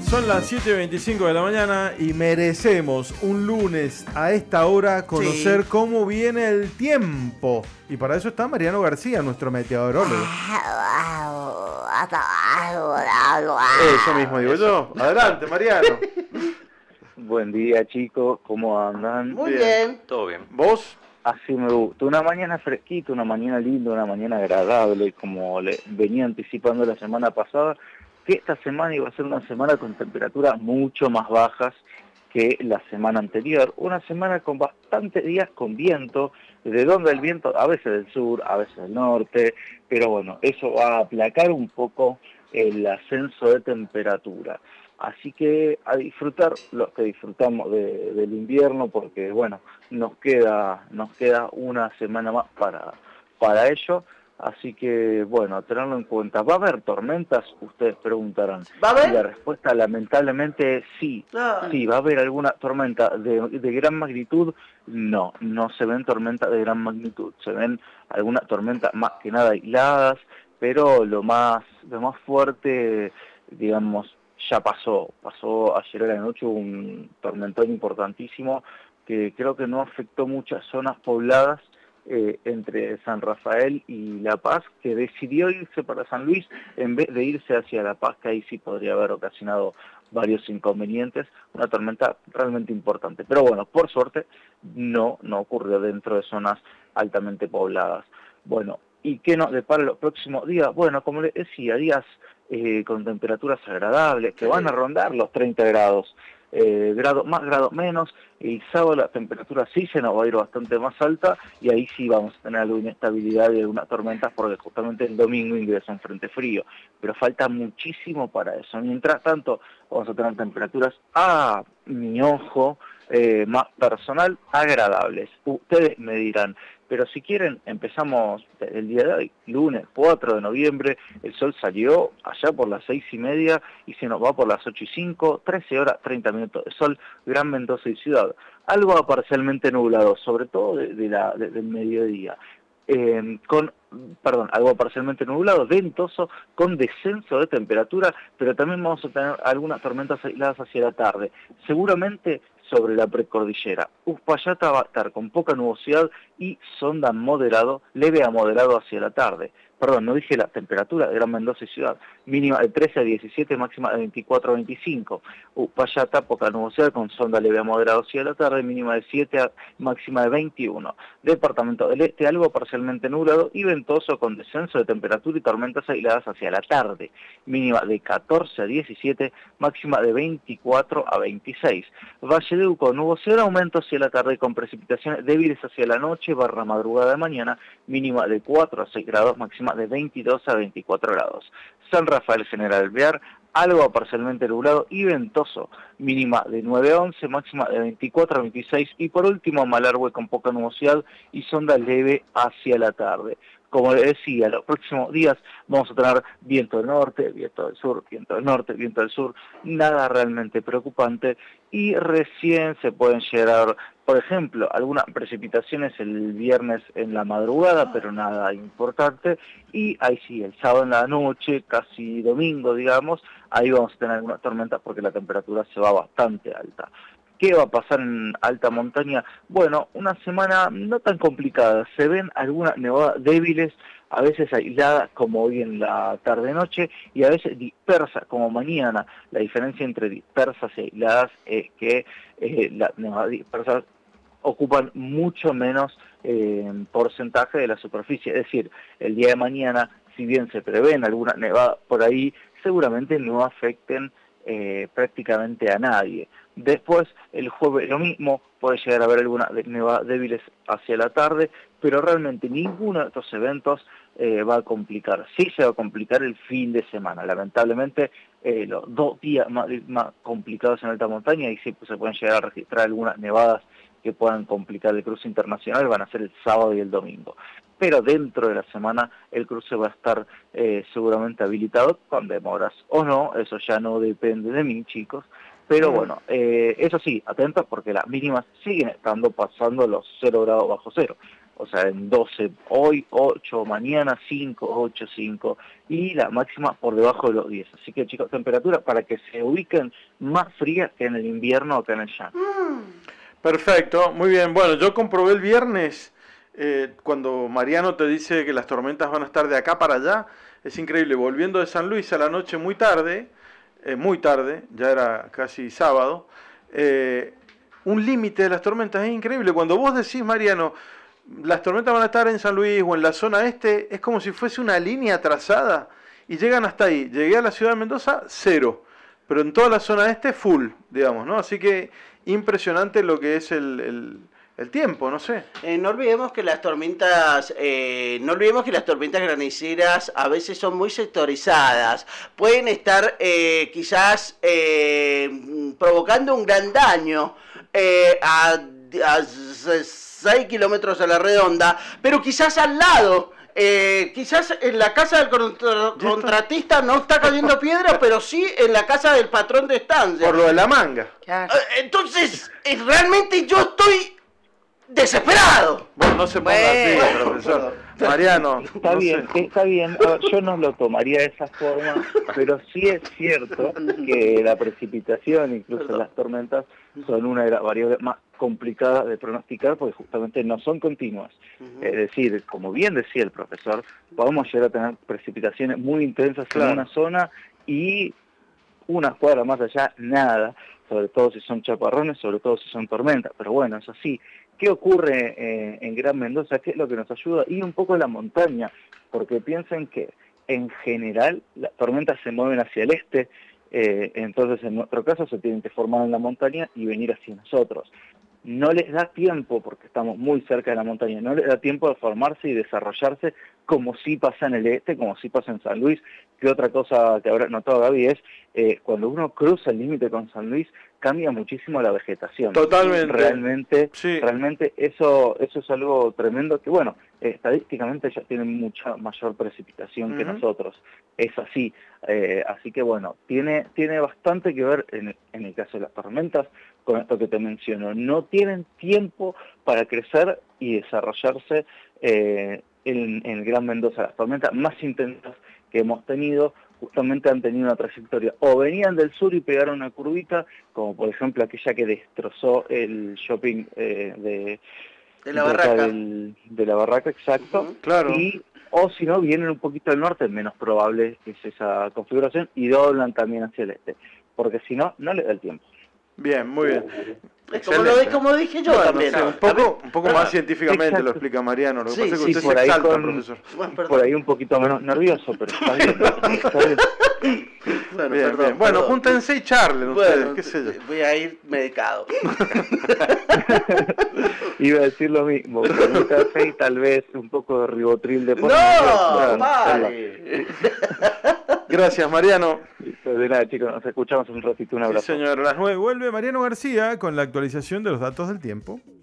Son las 7:25 de la mañana y merecemos un lunes a esta hora conocer cómo viene el tiempo. Y para eso está Mariano García, nuestro meteorólogo. Eso mismo digo yo. Adelante, Mariano. Buen día, chicos. ¿Cómo andan? Muy bien. Todo bien. ¿Vos? Así me gusta. Una mañana fresquita, una mañana linda, una mañana agradable, como le venía anticipando la semana pasada, que esta semana iba a ser una semana con temperaturas mucho más bajas que la semana anterior. Una semana con bastantes días con viento, de donde el viento, a veces del sur, a veces del norte, pero bueno, eso va a aplacar un poco el ascenso de temperatura. Así que a disfrutar lo que disfrutamos del invierno, porque bueno, nos queda una semana más para ello. Así que bueno, a tenerlo en cuenta. ¿Va a haber tormentas? Ustedes preguntarán. ¿Va a haber? Y la respuesta lamentablemente sí. Sí, va a haber alguna tormenta de gran magnitud. No se ven tormentas de gran magnitud. Se ven algunas tormentas más que nada aisladas, pero lo más fuerte, digamos, ya pasó ayer a la noche un tormentón importantísimo que creo que no afectó muchas zonas pobladas entre San Rafael y La Paz, que decidió irse para San Luis en vez de irse hacia La Paz, que ahí sí podría haber ocasionado varios inconvenientes, una tormenta realmente importante. Pero bueno, por suerte no ocurrió dentro de zonas altamente pobladas. Bueno, ¿y qué nos depara los próximos días? Bueno, como les decía, días con temperaturas agradables, que van a rondar los 30 grados, grado más, grado menos. El sábado la temperatura sí se nos va a ir bastante más alta y ahí sí vamos a tener alguna inestabilidad y algunas tormentas porque justamente el domingo ingresa un frente frío, pero falta muchísimo para eso. Mientras tanto vamos a tener temperaturas a mi ojo más personal agradables. Ustedes me dirán, pero si quieren empezamos el día de hoy, lunes 4 de noviembre, el sol salió allá por las 6:30 y se nos va por las 8:05, 13 horas 30 minutos de sol, Gran Mendoza y Ciudad. Algo parcialmente nublado, sobre todo del mediodía. Algo parcialmente nublado, ventoso, con descenso de temperatura, pero también vamos a tener algunas tormentas aisladas hacia la tarde, seguramente sobre la precordillera. Uspallata va a estar con poca nubosidad y sonda moderado, leve a moderado hacia la tarde. Perdón, no dije la temperatura de Gran Mendoza y Ciudad, mínima de 13 a 17, máxima de 24 a 25. Uspallata, poca nubosidad con sonda leve a moderado hacia la tarde, mínima de 7 a máxima de 21. Departamento del Este, algo parcialmente nublado y ventoso con descenso de temperatura y tormentas aisladas hacia la tarde, mínima de 14 a 17, máxima de 24 a 26. Valle de Uco, nubosidad aumento hacia la tarde con precipitaciones débiles hacia la noche barra madrugada de mañana, mínima de 4 a 6 grados, máxima de 22 a 24 grados. San Rafael General Alvear, algo parcialmente nublado y ventoso, mínima de 9 a 11, máxima de 24 a 26, y por último Malargüe con poca nubosidad y sonda leve hacia la tarde. Como les decía, los próximos días vamos a tener viento del norte, viento del sur, viento del norte, viento del sur, nada realmente preocupante, y recién se pueden llegar a ver, por ejemplo, algunas precipitaciones el viernes en la madrugada, pero nada importante, y ahí sí, el sábado en la noche, casi domingo, digamos, ahí vamos a tener algunas tormentas porque la temperatura se va bastante alta. ¿Qué va a pasar en alta montaña? Bueno, una semana no tan complicada. Se ven algunas nevadas débiles, a veces aisladas como hoy en la tarde-noche y a veces dispersas como mañana. La diferencia entre dispersas y aisladas es que las nevadas dispersas ocupan mucho menos porcentaje de la superficie. Es decir, el día de mañana, si bien se prevén algunas nevadas por ahí, seguramente no afecten prácticamente a nadie. Después, el jueves lo mismo, puede llegar a haber algunas nevadas débiles hacia la tarde, pero realmente ninguno de estos eventos va a complicar. Sí se va a complicar el fin de semana, lamentablemente los 2 días más complicados en alta montaña, y sí se pueden llegar a registrar algunas nevadas que puedan complicar el cruce internacional, van a ser el sábado y el domingo. Pero dentro de la semana el cruce va a estar seguramente habilitado, con demoras o no, eso ya no depende de mí, chicos. Pero bueno, eso sí, atentos porque las mínimas siguen estando pasando los 0 grados bajo cero. o sea, en 12, hoy 8, mañana 5, 8, 5, y la máxima por debajo de los 10. Así que chicos, temperatura para que se ubiquen más frías que en el invierno o que en el llano. Perfecto, muy bien. Bueno, yo comprobé el viernes, cuando Mariano te dice que las tormentas van a estar de acá para allá, es increíble. Volviendo de San Luis a la noche muy tarde, ya era casi sábado, un límite de las tormentas es increíble. Cuando vos decís, Mariano, las tormentas van a estar en San Luis o en la zona este, es como si fuese una línea trazada y llegan hasta ahí. Llegué a la ciudad de Mendoza, 0, pero en toda la zona este, full, digamos, ¿no? Así que impresionante lo que es el tiempo, no sé. No olvidemos que las tormentas, graniceras a veces son muy sectorizadas. Pueden estar quizás provocando un gran daño a 6 kilómetros a la redonda, pero quizás al lado. Quizás en la casa del contratista no está cayendo piedra, pero sí en la casa del patrón de estancia. Por lo de la manga. Entonces, realmente yo estoy desesperado. Bueno, no se ponga así, profesor. Mariano. Está bien, está bien. A ver, yo no lo tomaría de esa forma, pero sí es cierto que la precipitación, incluso las tormentas, son una de las variables más complicadas de pronosticar porque justamente no son continuas. Es decir, como bien decía el profesor, podemos llegar a tener precipitaciones muy intensas en una zona y unas cuadras más allá, nada, sobre todo si son chaparrones, sobre todo si son tormentas. Pero bueno, es así. ¿Qué ocurre en Gran Mendoza? ¿Qué es lo que nos ayuda? Y un poco la montaña, porque piensen que en general las tormentas se mueven hacia el este, entonces en nuestro caso se tienen que formar en la montaña y venir hacia nosotros. No les da tiempo, porque estamos muy cerca de la montaña, no les da tiempo de formarse y desarrollarse como sí pasa en el este, como sí pasa en San Luis. Que otra cosa que habrá notado Gaby es, cuando uno cruza el límite con San Luis, cambia muchísimo la vegetación. Totalmente. Realmente eso es algo tremendo que, bueno, estadísticamente ya tienen mucha mayor precipitación que nosotros. Es así. Así que, bueno, tiene bastante que ver en el caso de las tormentas con esto que te menciono. No tienen tiempo para crecer y desarrollarse en el Gran Mendoza. Las tormentas más intensas que hemos tenido justamente han tenido una trayectoria, o venían del sur y pegaron una curvita, como por ejemplo aquella que destrozó el shopping de la barraca. De la barraca, exacto. Claro. O si no, vienen un poquito del norte, menos probable que es esa configuración, y doblan también hacia el este, porque si no, no le da el tiempo. Bien, muy bien. Como dije yo también. No sé, un poco más científicamente lo explica Mariano. Lo que pasa es que usted se exalta, profesor. Por ahí un poquito menos nervioso, pero está bien. Bien. Bueno, júntense y charlen ustedes, qué sé yo. Voy a ir medicado. Iba a decir lo mismo, con un café y tal vez un poco de ribotril de por ¡No! ¡Vale! Gracias, Mariano. De nada, chicos, nos escuchamos en un ratito. Un abrazo. Sí, señor, a las 9 vuelve Mariano García con la actualización de los datos del tiempo.